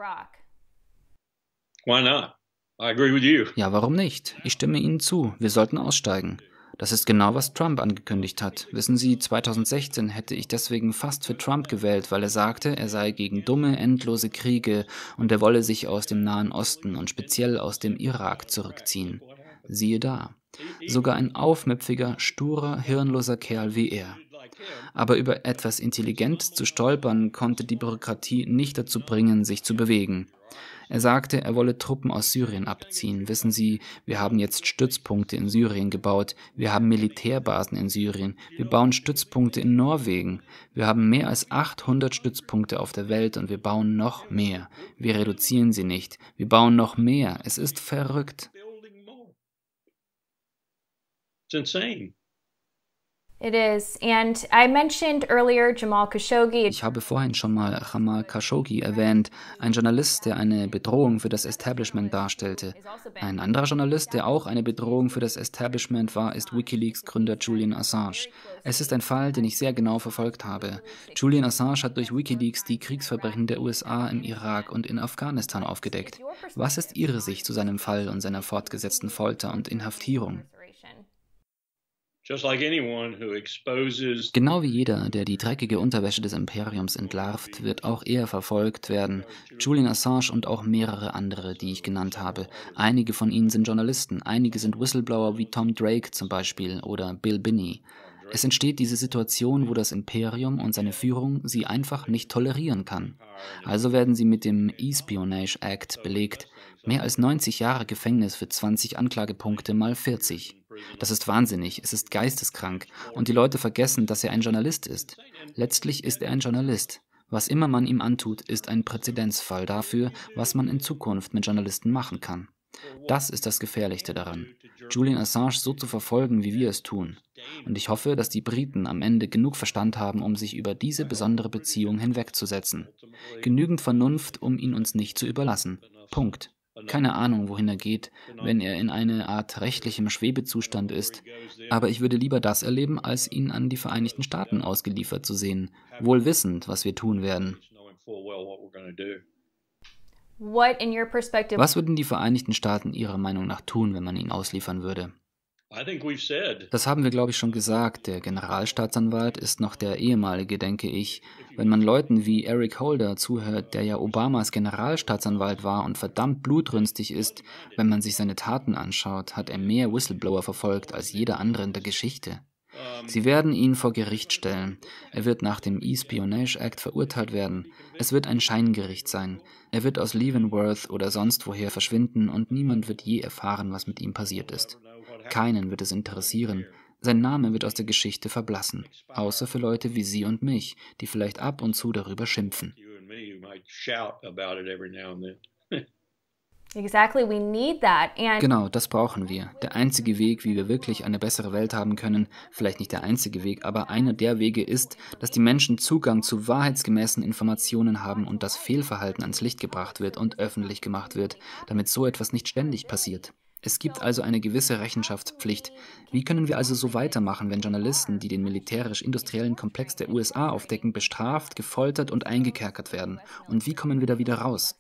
Why not? I agree with you. Ja, warum nicht? Ich stimme Ihnen zu. Wir sollten aussteigen. Das ist genau, was Trump angekündigt hat. Wissen Sie, 2016 hätte ich deswegen fast für Trump gewählt, weil er sagte, er sei gegen dumme, endlose Kriege und er wolle sich aus dem Nahen Osten und speziell aus dem Irak zurückziehen. Siehe da. Sogar ein aufmüpfiger, sturer, hirnloser Kerl wie er. Aber über etwas Intelligentes zu stolpern, konnte die Bürokratie nicht dazu bringen, sich zu bewegen. Er sagte, er wolle Truppen aus Syrien abziehen. Wissen Sie, wir haben jetzt Stützpunkte in Syrien gebaut. Wir haben Militärbasen in Syrien. Wir bauen Stützpunkte in Norwegen. Wir haben mehr als 800 Stützpunkte auf der Welt und wir bauen noch mehr. Wir reduzieren sie nicht. Wir bauen noch mehr. Es ist verrückt. It's insane. It is. And I mentioned earlier Jamal Khashoggi. Ich habe vorhin schon mal Jamal Khashoggi erwähnt, ein Journalist, der eine Bedrohung für das Establishment darstellte. Ein anderer Journalist, der auch eine Bedrohung für das Establishment war, ist WikiLeaks-Gründer Julian Assange. Es ist ein Fall, den ich sehr genau verfolgt habe. Julian Assange hat durch WikiLeaks die Kriegsverbrechen der USA im Irak und in Afghanistan aufgedeckt. Was ist Ihre Sicht zu seinem Fall und seiner fortgesetzten Folter und Inhaftierung? Genau wie jeder, der die dreckige Unterwäsche des Imperiums entlarvt, wird auch er verfolgt werden. Julian Assange und auch mehrere andere, die ich genannt habe. Einige von ihnen sind Journalisten, einige sind Whistleblower wie Tom Drake zum Beispiel oder Bill Binney. Es entsteht diese Situation, wo das Imperium und seine Führung sie einfach nicht tolerieren kann. Also werden sie mit dem Espionage Act belegt. Mehr als 90 Jahre Gefängnis für 20 Anklagepunkte mal 40. Das ist wahnsinnig, es ist geisteskrank und die Leute vergessen, dass er ein Journalist ist. Letztlich ist er ein Journalist. Was immer man ihm antut, ist ein Präzedenzfall dafür, was man in Zukunft mit Journalisten machen kann. Das ist das Gefährlichste daran, Julian Assange so zu verfolgen, wie wir es tun. Und ich hoffe, dass die Briten am Ende genug Verstand haben, um sich über diese besondere Beziehung hinwegzusetzen. Genügend Vernunft, um ihn uns nicht zu überlassen. Punkt. Keine Ahnung, wohin er geht, wenn er in eine Art rechtlichem Schwebezustand ist. Aber ich würde lieber das erleben, als ihn an die Vereinigten Staaten ausgeliefert zu sehen, wohl wissend, was wir tun werden. Was würden die Vereinigten Staaten Ihrer Meinung nach tun, wenn man ihn ausliefern würde? Das haben wir, glaube ich, schon gesagt. Der Generalstaatsanwalt ist noch der ehemalige, denke ich. Wenn man Leuten wie Eric Holder zuhört, der ja Obamas Generalstaatsanwalt war und verdammt blutrünstig ist, wenn man sich seine Taten anschaut, hat er mehr Whistleblower verfolgt als jeder andere in der Geschichte. Sie werden ihn vor Gericht stellen. Er wird nach dem Espionage Act verurteilt werden. Es wird ein Scheingericht sein. Er wird aus Leavenworth oder sonst woher verschwinden und niemand wird je erfahren, was mit ihm passiert ist. Keinen wird es interessieren. Sein Name wird aus der Geschichte verblassen, außer für Leute wie Sie und mich, die vielleicht ab und zu darüber schimpfen. Genau, das brauchen wir. Der einzige Weg, wie wir wirklich eine bessere Welt haben können, vielleicht nicht der einzige Weg, aber einer der Wege ist, dass die Menschen Zugang zu wahrheitsgemäßen Informationen haben und das Fehlverhalten ans Licht gebracht wird und öffentlich gemacht wird, damit so etwas nicht ständig passiert. Es gibt also eine gewisse Rechenschaftspflicht. Wie können wir also so weitermachen, wenn Journalisten, die den militärisch-industriellen Komplex der USA aufdecken, bestraft, gefoltert und eingekerkert werden? Und wie kommen wir da wieder raus?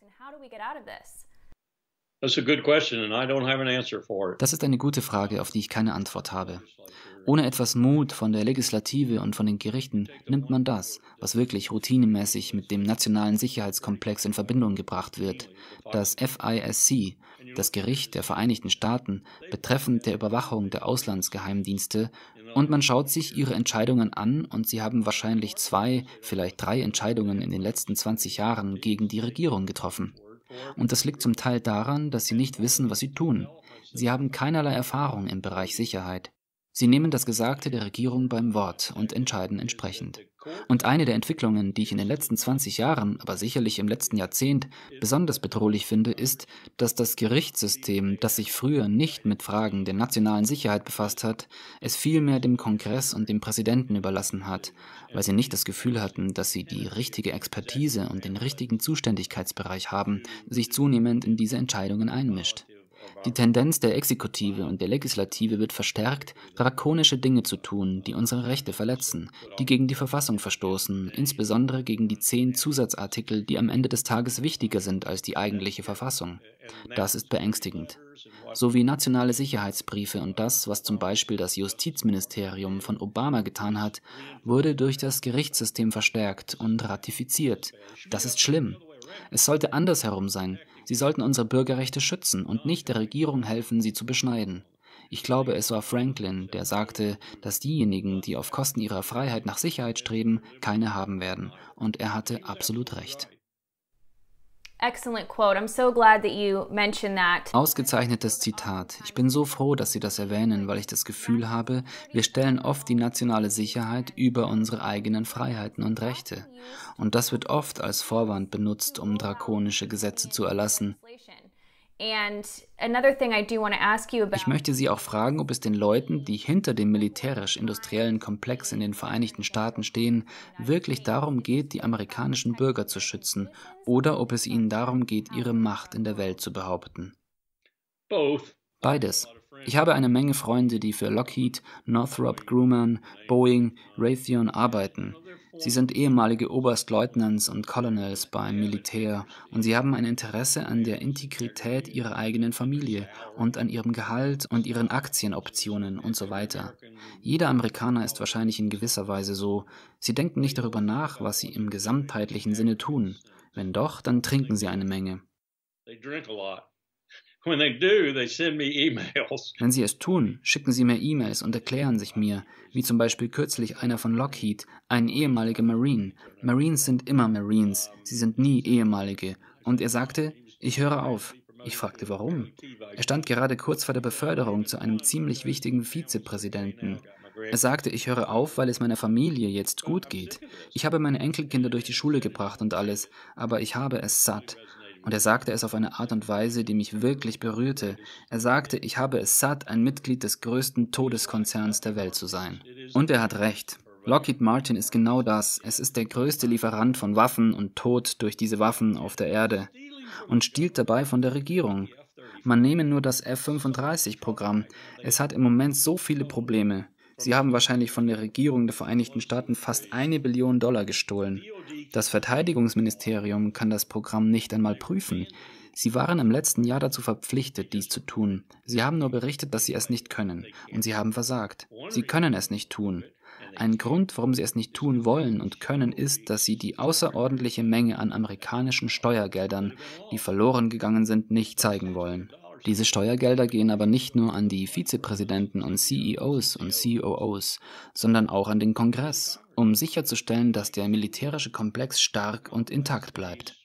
Das ist eine gute Frage, auf die ich keine Antwort habe. Ohne etwas Mut von der Legislative und von den Gerichten nimmt man das, was wirklich routinemäßig mit dem nationalen Sicherheitskomplex in Verbindung gebracht wird, das FISC, das Gericht der Vereinigten Staaten betreffend der Überwachung der Auslandsgeheimdienste, und man schaut sich ihre Entscheidungen an und sie haben wahrscheinlich 2, vielleicht 3 Entscheidungen in den letzten 20 Jahren gegen die Regierung getroffen. Und das liegt zum Teil daran, dass sie nicht wissen, was sie tun. Sie haben keinerlei Erfahrung im Bereich Sicherheit. Sie nehmen das Gesagte der Regierung beim Wort und entscheiden entsprechend. Und eine der Entwicklungen, die ich in den letzten 20 Jahren, aber sicherlich im letzten Jahrzehnt besonders bedrohlich finde, ist, dass das Gerichtssystem, das sich früher nicht mit Fragen der nationalen Sicherheit befasst hat, es vielmehr dem Kongress und dem Präsidenten überlassen hat, weil sie nicht das Gefühl hatten, dass sie die richtige Expertise und den richtigen Zuständigkeitsbereich haben, sich zunehmend in diese Entscheidungen einmischt. Die Tendenz der Exekutive und der Legislative wird verstärkt, drakonische Dinge zu tun, die unsere Rechte verletzen, die gegen die Verfassung verstoßen, insbesondere gegen die 10 Zusatzartikel, die am Ende des Tages wichtiger sind als die eigentliche Verfassung. Das ist beängstigend. Sowie nationale Sicherheitsbriefe und das, was zum Beispiel das Justizministerium von Obama getan hat, wurde durch das Gerichtssystem verstärkt und ratifiziert. Das ist schlimm. Es sollte andersherum sein. Sie sollten unsere Bürgerrechte schützen und nicht der Regierung helfen, sie zu beschneiden. Ich glaube, es war Franklin, der sagte, dass diejenigen, die auf Kosten ihrer Freiheit nach Sicherheit streben, keine haben werden. Und er hatte absolut recht. Excellent quote. I'm so glad that you mentioned that. Ausgezeichnetes Zitat. Ich bin so froh, dass Sie das erwähnen, weil ich das Gefühl habe, wir stellen oft die nationale Sicherheit über unsere eigenen Freiheiten und Rechte. Und das wird oft als Vorwand benutzt, um drakonische Gesetze zu erlassen. Ich möchte Sie auch fragen, ob es den Leuten, die hinter dem militärisch-industriellen Komplex in den Vereinigten Staaten stehen, wirklich darum geht, die amerikanischen Bürger zu schützen, oder ob es ihnen darum geht, ihre Macht in der Welt zu behaupten. Beides. Ich habe eine Menge Freunde, die für Lockheed, Northrop Grumman, Boeing, Raytheon arbeiten. Sie sind ehemalige Oberstleutnants und Colonels beim Militär und sie haben ein Interesse an der Integrität ihrer eigenen Familie und an ihrem Gehalt und ihren Aktienoptionen und so weiter. Jeder Amerikaner ist wahrscheinlich in gewisser Weise so. Sie denken nicht darüber nach, was sie im gesamtheitlichen Sinne tun. Wenn doch, dann trinken sie eine Menge. Wenn sie es tun, schicken sie mir E-Mails und erklären sich mir, wie zum Beispiel kürzlich einer von Lockheed, ein ehemaliger Marine. Marines sind immer Marines, sie sind nie ehemalige. Und er sagte, ich höre auf. Ich fragte, warum? Er stand gerade kurz vor der Beförderung zu einem ziemlich wichtigen Vizepräsidenten. Er sagte, ich höre auf, weil es meiner Familie jetzt gut geht. Ich habe meine Enkelkinder durch die Schule gebracht und alles, aber ich habe es satt. Und er sagte es auf eine Art und Weise, die mich wirklich berührte. Er sagte, ich habe es satt, ein Mitglied des größten Todeskonzerns der Welt zu sein. Und er hat recht. Lockheed Martin ist genau das. Es ist der größte Lieferant von Waffen und Tod durch diese Waffen auf der Erde. Und stiehlt dabei von der Regierung. Man nehme nur das F-35-Programm. Es hat im Moment so viele Probleme. Sie haben wahrscheinlich von der Regierung der Vereinigten Staaten fast $1 Billion gestohlen. Das Verteidigungsministerium kann das Programm nicht einmal prüfen. Sie waren im letzten Jahr dazu verpflichtet, dies zu tun. Sie haben nur berichtet, dass sie es nicht können. Und sie haben versagt. Sie können es nicht tun. Ein Grund, warum sie es nicht tun wollen und können, ist, dass sie die außerordentliche Menge an amerikanischen Steuergeldern, die verloren gegangen sind, nicht zeigen wollen. Diese Steuergelder gehen aber nicht nur an die Vizepräsidenten und CEOs und COOs, sondern auch an den Kongress, um sicherzustellen, dass der militärische Komplex stark und intakt bleibt.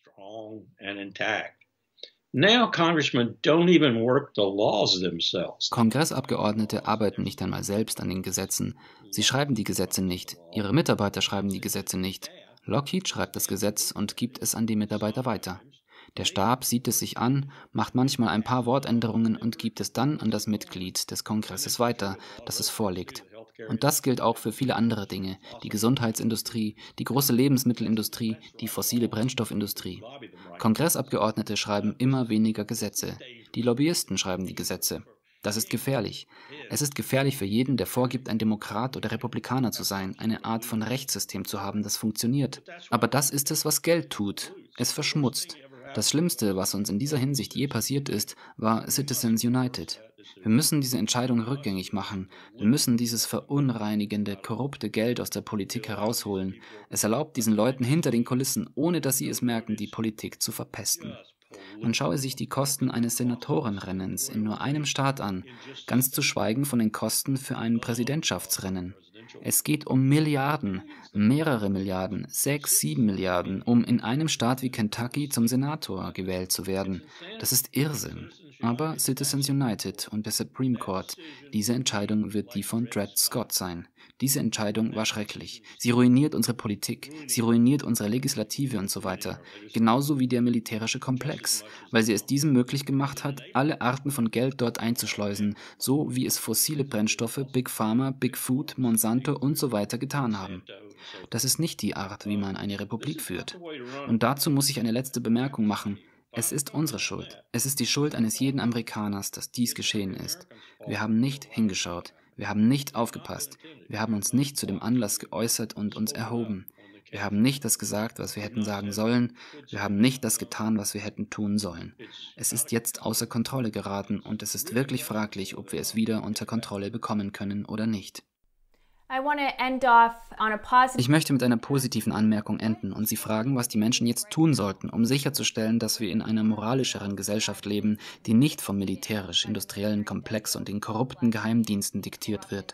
Kongressabgeordnete arbeiten nicht einmal selbst an den Gesetzen. Sie schreiben die Gesetze nicht. Ihre Mitarbeiter schreiben die Gesetze nicht. Lockheed schreibt das Gesetz und gibt es an die Mitarbeiter weiter. Der Stab sieht es sich an, macht manchmal ein paar Wortänderungen und gibt es dann an das Mitglied des Kongresses weiter, das es vorlegt. Und das gilt auch für viele andere Dinge, die Gesundheitsindustrie, die große Lebensmittelindustrie, die fossile Brennstoffindustrie. Kongressabgeordnete schreiben immer weniger Gesetze. Die Lobbyisten schreiben die Gesetze. Das ist gefährlich. Es ist gefährlich für jeden, der vorgibt, ein Demokrat oder Republikaner zu sein, eine Art von Rechtssystem zu haben, das funktioniert. Aber das ist es, was Geld tut. Es verschmutzt. Das Schlimmste, was uns in dieser Hinsicht je passiert ist, war Citizens United. Wir müssen diese Entscheidung rückgängig machen. Wir müssen dieses verunreinigende, korrupte Geld aus der Politik herausholen. Es erlaubt diesen Leuten hinter den Kulissen, ohne dass sie es merken, die Politik zu verpesten. Man schaue sich die Kosten eines Senatorenrennens in nur einem Staat an, ganz zu schweigen von den Kosten für ein Präsidentschaftsrennen. Es geht um Milliarden, mehrere Milliarden, 6, 7 Milliarden, um in einem Staat wie Kentucky zum Senator gewählt zu werden. Das ist Irrsinn. Aber Citizens United und der Supreme Court, diese Entscheidung wird die von Dred Scott sein. Diese Entscheidung war schrecklich. Sie ruiniert unsere Politik, sie ruiniert unsere Legislative und so weiter. Genauso wie der militärische Komplex, weil sie es diesem möglich gemacht hat, alle Arten von Geld dort einzuschleusen, so wie es fossile Brennstoffe, Big Pharma, Big Food, Monsanto und so weiter getan haben. Das ist nicht die Art, wie man eine Republik führt. Und dazu muss ich eine letzte Bemerkung machen. Es ist unsere Schuld. Es ist die Schuld eines jeden Amerikaners, dass dies geschehen ist. Wir haben nicht hingeschaut. Wir haben nicht aufgepasst. Wir haben uns nicht zu dem Anlass geäußert und uns erhoben. Wir haben nicht das gesagt, was wir hätten sagen sollen. Wir haben nicht das getan, was wir hätten tun sollen. Es ist jetzt außer Kontrolle geraten und es ist wirklich fraglich, ob wir es wieder unter Kontrolle bekommen können oder nicht. Ich möchte mit einer positiven Anmerkung enden und Sie fragen, was die Menschen jetzt tun sollten, um sicherzustellen, dass wir in einer moralischeren Gesellschaft leben, die nicht vom militärisch-industriellen Komplex und den korrupten Geheimdiensten diktiert wird.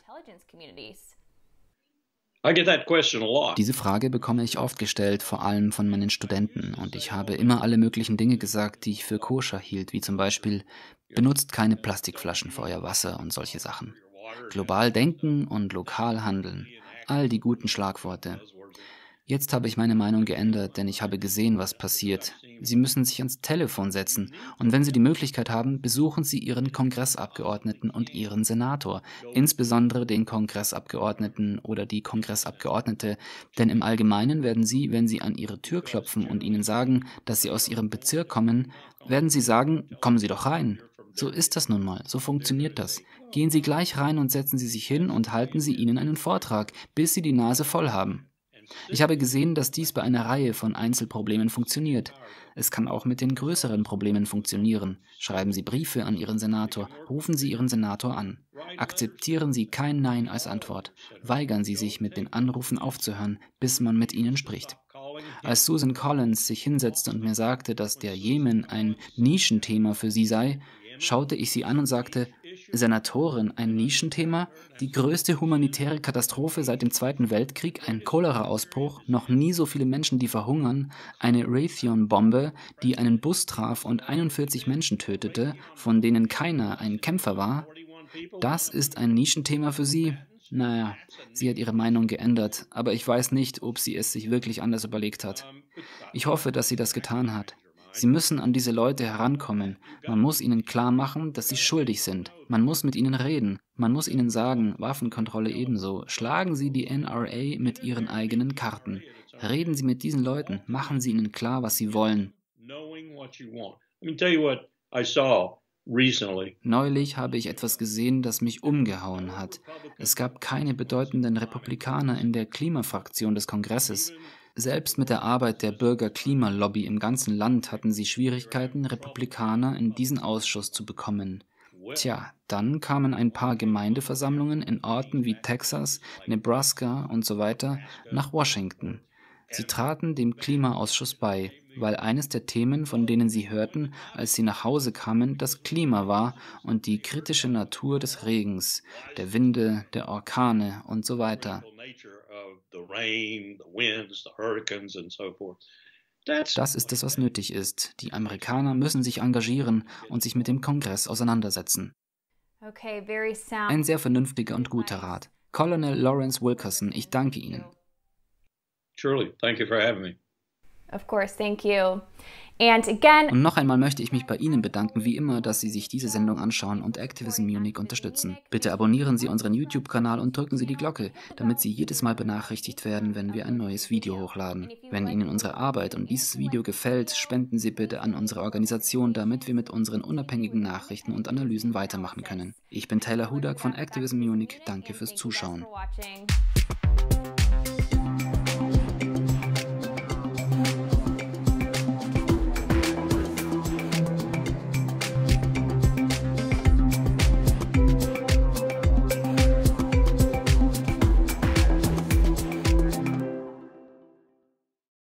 Diese Frage bekomme ich oft gestellt, vor allem von meinen Studenten, und ich habe immer alle möglichen Dinge gesagt, die ich für koscher hielt, wie zum Beispiel, benutzt keine Plastikflaschen für euer Wasser und solche Sachen. Global denken und lokal handeln. All die guten Schlagworte. Jetzt habe ich meine Meinung geändert, denn ich habe gesehen, was passiert. Sie müssen sich ans Telefon setzen und wenn Sie die Möglichkeit haben, besuchen Sie Ihren Kongressabgeordneten und Ihren Senator, insbesondere den Kongressabgeordneten oder die Kongressabgeordnete, denn im Allgemeinen werden Sie, wenn Sie an Ihre Tür klopfen und Ihnen sagen, dass Sie aus Ihrem Bezirk kommen, werden Sie sagen, kommen Sie doch rein. So ist das nun mal, so funktioniert das. Gehen Sie gleich rein und setzen Sie sich hin und halten Sie ihnen einen Vortrag, bis Sie die Nase voll haben. Ich habe gesehen, dass dies bei einer Reihe von Einzelproblemen funktioniert. Es kann auch mit den größeren Problemen funktionieren. Schreiben Sie Briefe an Ihren Senator, rufen Sie Ihren Senator an. Akzeptieren Sie kein Nein als Antwort. Weigern Sie sich, mit den Anrufen aufzuhören, bis man mit Ihnen spricht. Als Susan Collins sich hinsetzte und mir sagte, dass der Jemen ein Nischenthema für sie sei, schaute ich sie an und sagte, Senatorin, ein Nischenthema? Die größte humanitäre Katastrophe seit dem Zweiten Weltkrieg, ein Cholera-Ausbruch, noch nie so viele Menschen, die verhungern, eine Raytheon-Bombe, die einen Bus traf und 41 Menschen tötete, von denen keiner ein Kämpfer war? Das ist ein Nischenthema für sie? Naja, sie hat ihre Meinung geändert, aber ich weiß nicht, ob sie es sich wirklich anders überlegt hat. Ich hoffe, dass sie das getan hat. Sie müssen an diese Leute herankommen. Man muss ihnen klar machen, dass sie schuldig sind. Man muss mit ihnen reden. Man muss ihnen sagen, Waffenkontrolle ebenso. Schlagen Sie die NRA mit ihren eigenen Karten. Reden Sie mit diesen Leuten. Machen Sie ihnen klar, was sie wollen. Neulich habe ich etwas gesehen, das mich umgehauen hat. Es gab keine bedeutenden Republikaner in der Klimafraktion des Kongresses. Selbst mit der Arbeit der Bürger-Klima-Lobby im ganzen Land hatten sie Schwierigkeiten, Republikaner in diesen Ausschuss zu bekommen. Tja, dann kamen ein paar Gemeindeversammlungen in Orten wie Texas, Nebraska und so weiter nach Washington. Sie traten dem Klimaausschuss bei, weil eines der Themen, von denen sie hörten, als sie nach Hause kamen, das Klima war und die kritische Natur des Regens, der Winde, der Orkane und so weiter. Das ist es, was nötig ist. Die Amerikaner müssen sich engagieren und sich mit dem Kongress auseinandersetzen. Ein sehr vernünftiger und guter Rat. Colonel Lawrence Wilkerson, ich danke Ihnen. Truly, thank you for having me. Of course, thank you. And again, und noch einmal möchte ich mich bei Ihnen bedanken, wie immer, dass Sie sich diese Sendung anschauen und Activism Munich unterstützen. Bitte abonnieren Sie unseren YouTube-Kanal und drücken Sie die Glocke, damit Sie jedes Mal benachrichtigt werden, wenn wir ein neues Video hochladen. Wenn Ihnen unsere Arbeit und dieses Video gefällt, spenden Sie bitte an unsere Organisation, damit wir mit unseren unabhängigen Nachrichten und Analysen weitermachen können. Ich bin Taylor Hudak von Activism Munich. Danke fürs Zuschauen.